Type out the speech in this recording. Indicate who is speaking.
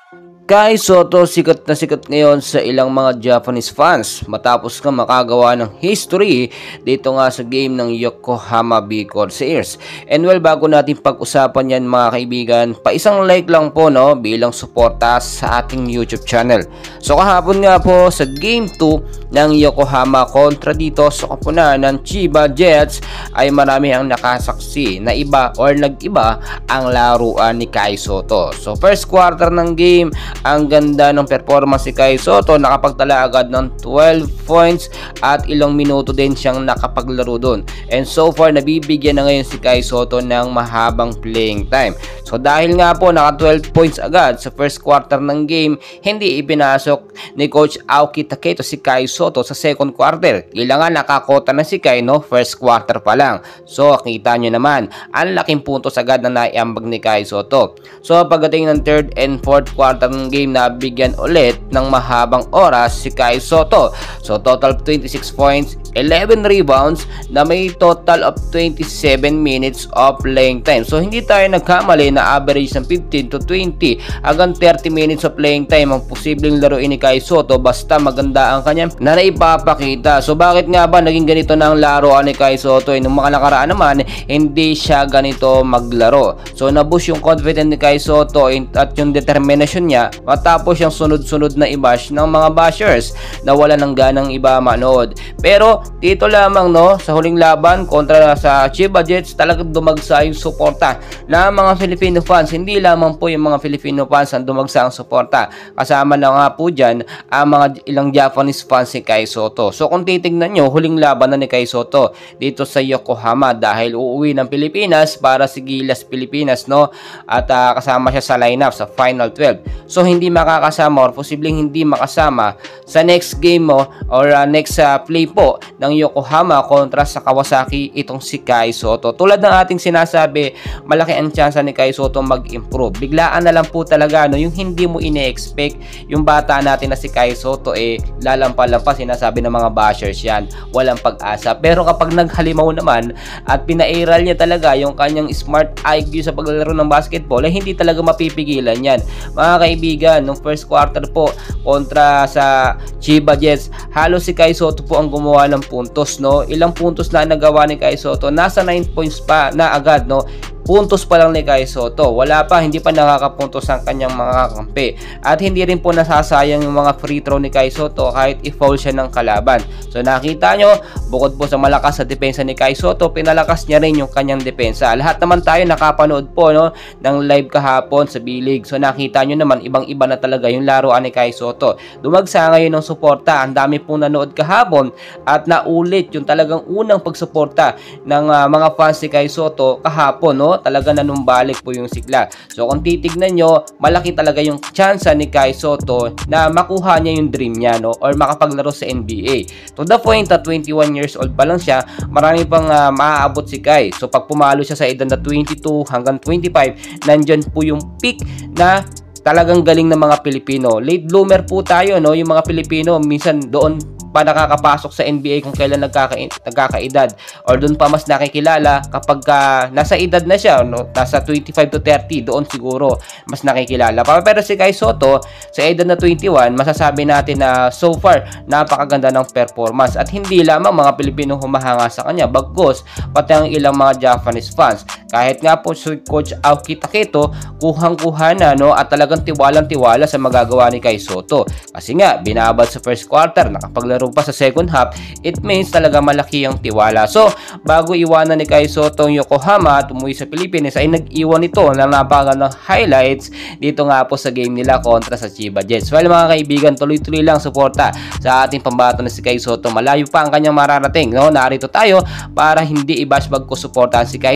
Speaker 1: Kai Sotto sikat na sikat ngayon sa ilang mga Japanese fans matapos nga makagawa ng history dito nga sa game ng Yokohama B Corsairs. And well, bago natin pag-usapan yan mga kaibigan, paisang like lang po no bilang suporta sa ating YouTube channel. So kahapon nga po sa game 2 ng Yokohama kontra dito sa koponan ng Chiba Jets ay marami ang nakasaksi na iba or nag-iba ang laruan ni Kai Sotto. So first quarter ng game, ang ganda ng performance ni Kai Sotto, nakapagtala agad ng 12 points at ilang minuto din siyang nakapaglaro doon. And so far, nabibigyan na ngayon si Kai Sotto ng mahabang playing time. So dahil nga po naka 12 points agad sa first quarter ng game, hindi ipinasok ni Coach Aoki Taketo si Kai Sotto sa second quarter. Kailangan nakakota na si Kai no, first quarter pa lang. So kita nyo naman, ang laking puntos agad na naiambag ni Kai Sotto. So pagdating ng third and fourth quarter ng game, nabigyan ulit ng mahabang oras si Kai Sotto. So total 26 points, 11 rebounds na may total of 27 minutes of playing time. So hindi tayo nagkamali na average ng 15 to 20 hanggang 30 minutes of playing time ang posibleng laruin ni Kai Sotto basta maganda ang kanyang na naipapakita. So bakit nga ba naging ganito na ang laruan ni Kai Sotto? Nung mga nakaraan naman, hindi siya ganito maglaro. So nabush yung confidence ni Kai Sotto at yung determination niya matapos yung sunod-sunod na i-bash ng mga bashers na wala ng ganang iba manood. Pero dito lamang no, sa huling laban kontra sa Chiba Jets, talagang dumagsa yung suporta ng mga Filipino fans. Hindi lamang po yung mga Filipino fans ang dumagsa ang suporta. Kasama na nga po dyan ang mga ilang Japanese fans ni Kai Sotto. So kung titignan nyo, huling laban na ni Kai Sotto dito sa Yokohama dahil uuwi ng Pilipinas para sa Gilas Pilipinas no, at kasama siya sa lineup sa Final 12. So hindi makakasama or posibleng hindi makasama sa next game mo or next play po ng Yokohama kontra sa Kawasaki itong si Kai Sotto. Tulad ng ating sinasabi, malaki ang chance ni Kai Sotto mag-improve. Biglaan na lang po talaga no, yung hindi mo ine-expect yung bata natin na si Kai Sotto lalampa-lampa, sinasabi ng mga bashers yan, walang pag-asa. Pero kapag naghalimaw naman at pinairal niya talaga yung kanyang smart IQ sa paglalaro ng basketball, hindi talaga mapipigilan yan. Mga kaibigan, nung first quarter po kontra sa Chiba Jets, halos si Kai Sotto po ang gumawa ng puntos no. Ilang puntos na nagawa ni Kai Sotto? Nasa 9 points pa na agad no. Puntos pa lang ni Kai Sotto. Wala pa, hindi pa nakakapuntos ang kanyang mga kampi. At hindi rin po nasasayang yung mga free throw ni Kai Sotto kahit i-foul siya ng kalaban. So nakita nyo, bukod po sa malakas sa depensa ni Kai Sotto, pinalakas niya rin yung kanyang depensa. Lahat naman tayo nakapanood po no, ng live kahapon sa B-League. So nakita nyo naman, ibang-iba na talaga yung laruan ni Kai Sotto. Dumagsa ngayon ng suporta. Ang dami pong nanood kahapon at naulit yung talagang unang pagsuporta ng mga fans ni Kai Sotto kahapon no. Talaga nanumbalik po yung sigla. So kung titignan nyo, malaki talaga yung chance ni Kai Sotto na makuha niya yung dream niya no, or makapaglaro sa NBA. To the point na 21 years old pa lang siya, marami pang maaabot si Kai. So pag pumalo siya sa edad na 22 hanggang 25, nandyan po yung peak na talagang galing ng mga Pilipino. Late bloomer po tayo no, yung mga Pilipino minsan doon pa nakakapasok sa NBA kung kailan nagkakaedad or doon pa mas nakikilala kapag nasa edad na siya no, nasa 25 to 30, doon siguro mas nakikilala pa. Pero si Kai Sotto sa edad na 21, masasabi natin na so far napakaganda ng performance at hindi lamang mga Pilipino humahanga sa kanya, bagkus pati ang ilang mga Japanese fans. Kahit nga po si Coach Aoki Taketo kuhang-kuha na no, at talagang tiwalang-tiwala sa magagawa ni Kai Sotto. Kasi nga binabad sa first quarter, nakapaglaro pa sa second half, it means talaga malaki ang tiwala. So bago iwanan ni Kai Sotto ang Yokohama at umuwi sa Pilipinas, ay nag-iwan ito ng napakagandang highlights dito nga po sa game nila kontra sa Chiba Jets. Well mga kaibigan, tuloy-tuloy lang suporta sa ating pambato na si Kai Sotto. Malayo pa ang kanyang mararating no? Narito tayo para hindi i-bash, bagko suportahan si Kai